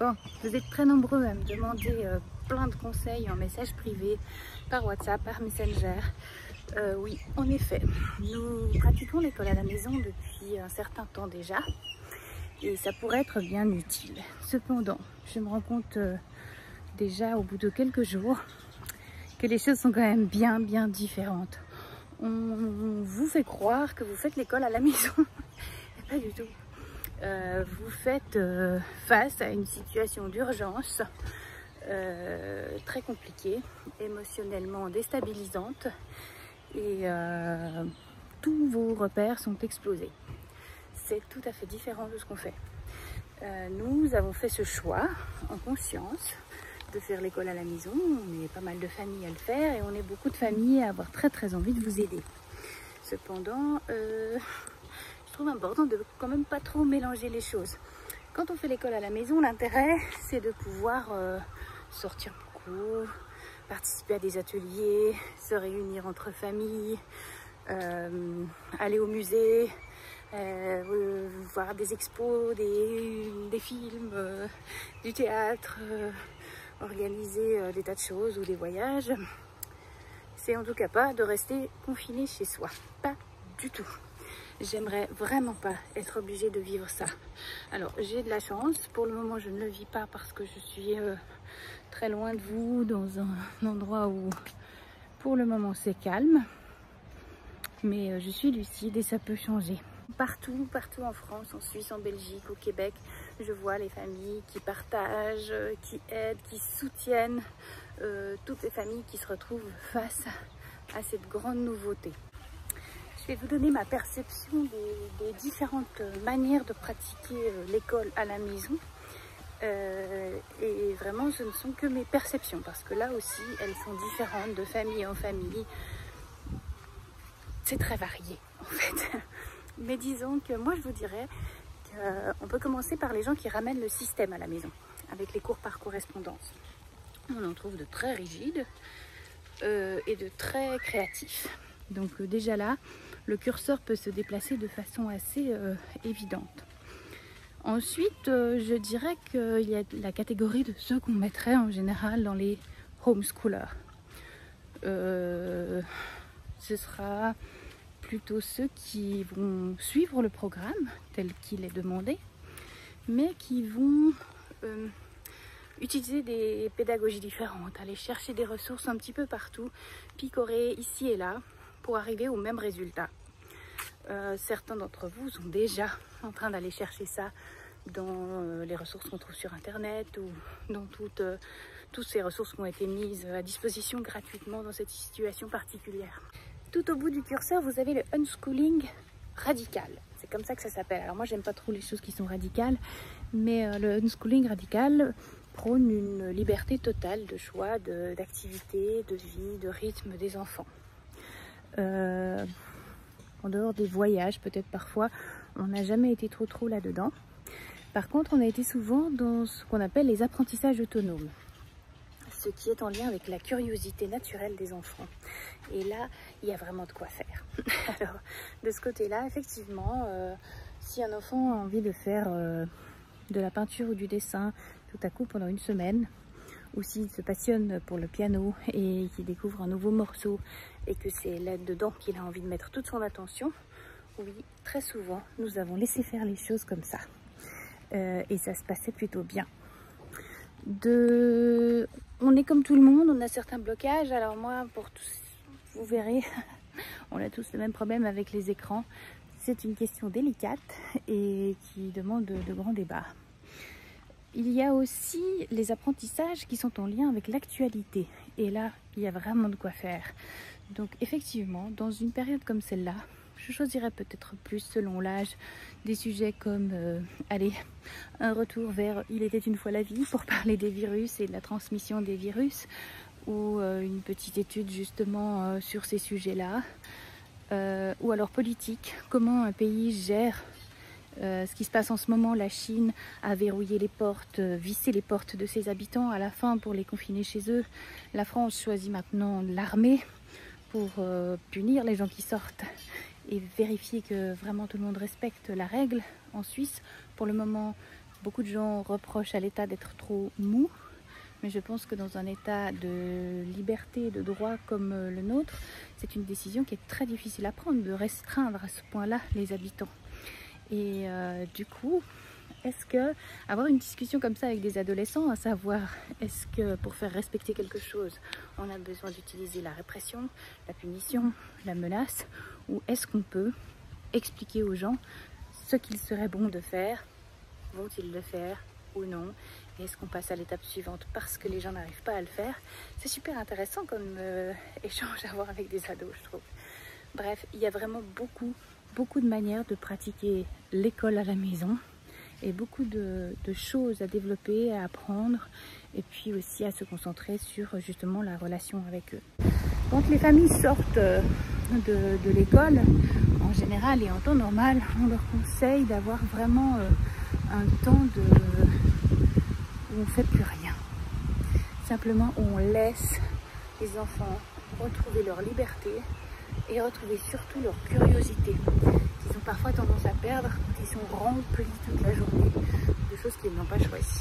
Bon, vous êtes très nombreux à me demander plein de conseils en message privé, par WhatsApp, par Messenger. Oui, en effet, nous pratiquons l'école à la maison depuis un certain temps déjà et ça pourrait être bien utile. Cependant, je me rends compte déjà au bout de quelques jours que les choses sont quand même bien différentes. On vous fait croire que vous faites l'école à la maison, pas du tout. Vous faites face à une situation d'urgence très compliquée, émotionnellement déstabilisante et tous vos repères sont explosés. C'est tout à fait différent de ce qu'on fait. Nous avons fait ce choix en conscience de faire l'école à la maison. On est pas mal de familles à le faire et on est beaucoup de familles à avoir très envie de vous aider. Cependant, je trouve important de quand même pas trop mélanger les choses. Quand on fait l'école à la maison, l'intérêt c'est de pouvoir sortir beaucoup, participer à des ateliers, se réunir entre familles, aller au musée, voir des expos, des films, du théâtre, organiser des tas de choses ou des voyages. C'est en tout cas pas de rester confiné chez soi, pas du tout. J'aimerais vraiment pas être obligée de vivre ça. Alors j'ai de la chance, pour le moment je ne le vis pas parce que je suis très loin de vous, dans un endroit où pour le moment c'est calme. Mais je suis lucide et ça peut changer. Partout en France, en Suisse, en Belgique, au Québec, je vois les familles qui partagent, qui aident, qui soutiennent toutes les familles qui se retrouvent face à cette grande nouveauté. Je vais vous donner ma perception des différentes manières de pratiquer l'école à la maison. Et vraiment, ce ne sont que mes perceptions parce que là aussi, elles sont différentes de famille en famille. C'est très varié en fait. Mais disons que moi je vous dirais qu'on peut commencer par les gens qui ramènent le système à la maison, avec les cours par correspondance. On en trouve de très rigides et de très créatifs. Donc déjà là, le curseur peut se déplacer de façon assez évidente. Ensuite, je dirais qu'il y a la catégorie de ceux qu'on mettrait en général dans les homeschoolers. Ce sera plutôt ceux qui vont suivre le programme tel qu'il est demandé, mais qui vont utiliser des pédagogies différentes, aller chercher des ressources un petit peu partout, picorer ici et là pour arriver au même résultat. Certains d'entre vous sont déjà en train d'aller chercher ça dans les ressources qu'on trouve sur internet ou dans toutes ces ressources qui ont été mises à disposition gratuitement dans cette situation particulière. Tout au bout du curseur, vous avez le unschooling radical. C'est comme ça que ça s'appelle. Alors moi, j'aime pas trop les choses qui sont radicales, mais le unschooling radical prône une liberté totale de choix, d'activité, de vie, de rythme des enfants. En dehors des voyages, peut-être parfois, on n'a jamais été trop là-dedans. Par contre, on a été souvent dans ce qu'on appelle les apprentissages autonomes, ce qui est en lien avec la curiosité naturelle des enfants. Et là, il y a vraiment de quoi faire. Alors, de ce côté-là, effectivement, si un enfant a envie de faire de la peinture ou du dessin tout à coup pendant une semaine, ou s'il se passionne pour le piano et qu'il découvre un nouveau morceau et que c'est là-dedans qu'il a envie de mettre toute son attention, oui, très souvent, nous avons laissé faire les choses comme ça. Et ça se passait plutôt bien. On est comme tout le monde, on a certains blocages. Alors moi, pour tous, vous verrez, on a tous le même problème avec les écrans. C'est une question délicate et qui demande de grands débats. Il y a aussi les apprentissages qui sont en lien avec l'actualité. Et là, il y a vraiment de quoi faire. Donc effectivement, dans une période comme celle-là, je choisirais peut-être plus selon l'âge des sujets comme un retour vers Il était une fois la vie pour parler des virus et de la transmission des virus, ou une petite étude justement sur ces sujets-là, ou alors politique, comment un pays gère ce qui se passe en ce moment. La Chine a verrouillé les portes, vissé les portes de ses habitants à la fin pour les confiner chez eux. La France choisit maintenant l'armée pour punir les gens qui sortent et vérifier que vraiment tout le monde respecte la règle. En Suisse, pour le moment, Beaucoup de gens reprochent à l'État d'être trop mou, mais je pense que dans un état de liberté et de droit comme le nôtre, c'est une décision qui est très difficile à prendre, de restreindre à ce point-là les habitants. Et du coup, est-ce que avoir une discussion comme ça avec des adolescents, à savoir est-ce que pour faire respecter quelque chose, on a besoin d'utiliser la répression, la punition, la menace, ou est-ce qu'on peut expliquer aux gens ce qu'il serait bon de faire, vont-ils le faire ou non, et est-ce qu'on passe à l'étape suivante parce que les gens n'arrivent pas à le faire? C'est super intéressant comme échange à avoir avec des ados, je trouve. Bref, il y a vraiment beaucoup de manières de pratiquer l'école à la maison et beaucoup de choses à développer, à apprendre et puis aussi à se concentrer sur justement la relation avec eux. Quand les familles sortent de l'école, en général et en temps normal, on leur conseille d'avoir vraiment un temps où on ne fait plus rien. Simplement où on laisse les enfants retrouver leur liberté et retrouver surtout leur curiosité, qu'ils ont parfois tendance à perdre quand ils sont remplis toute la journée de choses qu'ils n'ont pas choisies.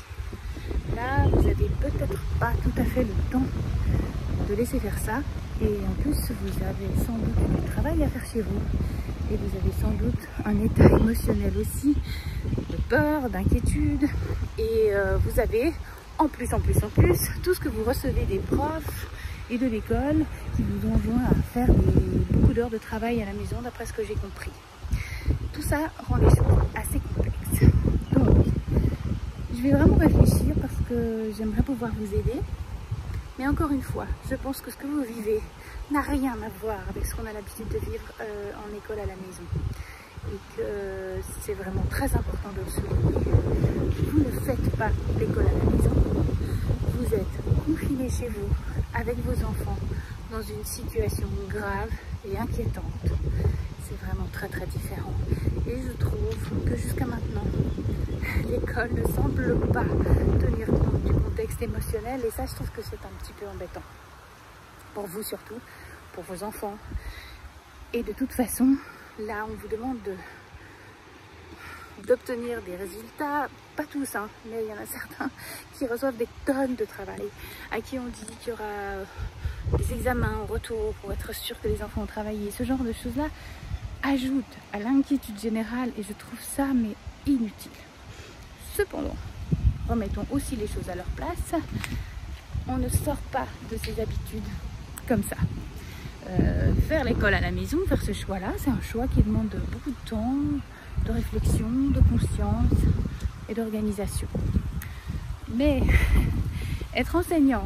Là, vous n'avez peut-être pas tout à fait le temps de laisser faire ça, et en plus, vous avez sans doute du travail à faire chez vous, et vous avez sans doute un état émotionnel aussi, de peur, d'inquiétude, et vous avez en plus, tout ce que vous recevez des profs et de l'école qui vous enjoint à faire beaucoup d'heures de travail à la maison, d'après ce que j'ai compris. Tout ça rend les choses assez complexes. Donc, je vais vraiment réfléchir parce que j'aimerais pouvoir vous aider. Mais encore une fois, je pense que ce que vous vivez n'a rien à voir avec ce qu'on a l'habitude de vivre en école à la maison. Et que c'est vraiment très important de le souligner. Vous ne faites pas l'école à la maison. Vous êtes confiné chez vous avec vos enfants dans une situation grave et inquiétante. C'est vraiment très différent. Et je trouve que jusqu'à maintenant, l'école ne semble pas tenir compte du contexte émotionnel, et ça, je trouve que c'est un petit peu embêtant. Pour vous surtout, pour vos enfants. Et de toute façon, là, on vous demande d'obtenir des résultats, pas tous, hein, mais il y en a certains qui reçoivent des tonnes de travail, à qui on dit qu'il y aura des examens en retour pour être sûr que les enfants ont travaillé. Ce genre de choses-là ajoute à l'inquiétude générale, et je trouve ça mais inutile. Cependant, remettons aussi les choses à leur place. On ne sort pas de ses habitudes comme ça. Faire l'école à la maison, faire ce choix-là, c'est un choix qui demande beaucoup de temps, de réflexion, de conscience et d'organisation. Mais être enseignant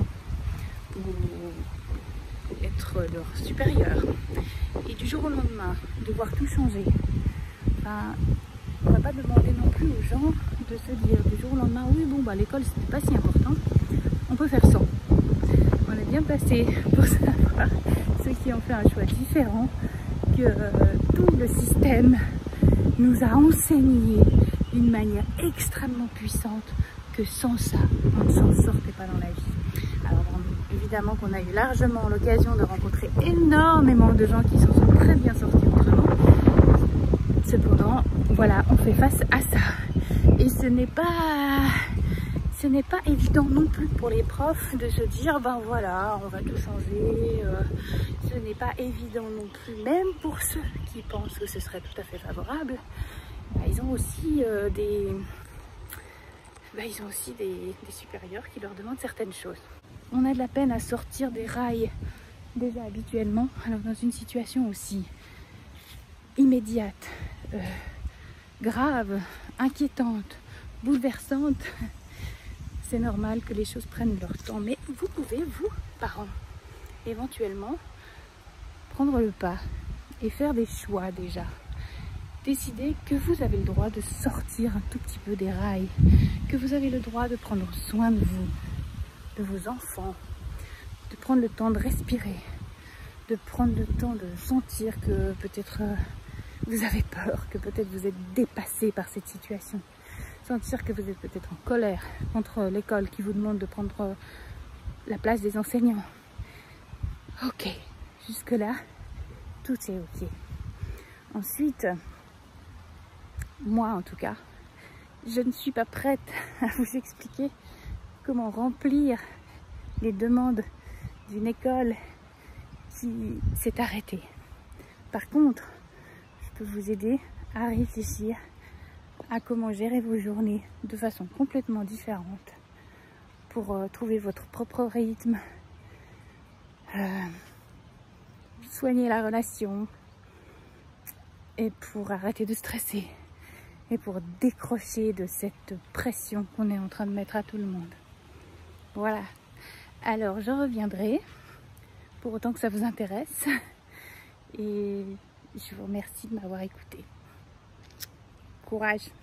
ou être leur supérieur et du jour au lendemain devoir tout changer, ben, on ne va pas demander non plus aux gens de se dire du jour au lendemain, oui bon bah l'école c'était pas si important, on peut faire sans. On est bien placé pour savoir ceux qui ont fait un choix différent, que tout le système nous a enseigné d'une manière extrêmement puissante que sans ça, on ne s'en sortait pas dans la vie. Alors évidemment qu'on a eu largement l'occasion de rencontrer énormément de gens qui s'en sont très bien sortis autrement. Cependant, voilà, on fait face à ça. Et ce n'est pas évident non plus pour les profs de se dire, ben voilà, on va tout changer. Ce n'est pas évident non plus, même pour ceux qui pensent que ce serait tout à fait favorable. Ben, ils ont aussi des supérieurs qui leur demandent certaines choses. On a de la peine à sortir des rails déjà habituellement, alors dans une situation aussi immédiate, grave, inquiétante, bouleversante, c'est normal que les choses prennent leur temps. Mais vous pouvez, vous, parents, éventuellement prendre le pas et faire des choix déjà. Décider que vous avez le droit de sortir un tout petit peu des rails, que vous avez le droit de prendre soin de vous, de vos enfants, de prendre le temps de respirer, de prendre le temps de sentir que peut-être vous avez peur, que peut-être vous êtes dépassé par cette situation. Sentir que vous êtes peut-être en colère contre l'école qui vous demande de prendre la place des enseignants. Ok, jusque-là, tout est ok. Ensuite, moi en tout cas, Je ne suis pas prête à vous expliquer comment remplir les demandes d'une école qui s'est arrêtée. Par contre, je peux vous aider à réfléchir à comment gérer vos journées de façon complètement différente pour trouver votre propre rythme, soigner la relation et pour arrêter de stresser et pour décrocher de cette pression qu'on est en train de mettre à tout le monde. Voilà. Alors je reviendrai pour autant que ça vous intéresse et je vous remercie de m'avoir écouté. Courage!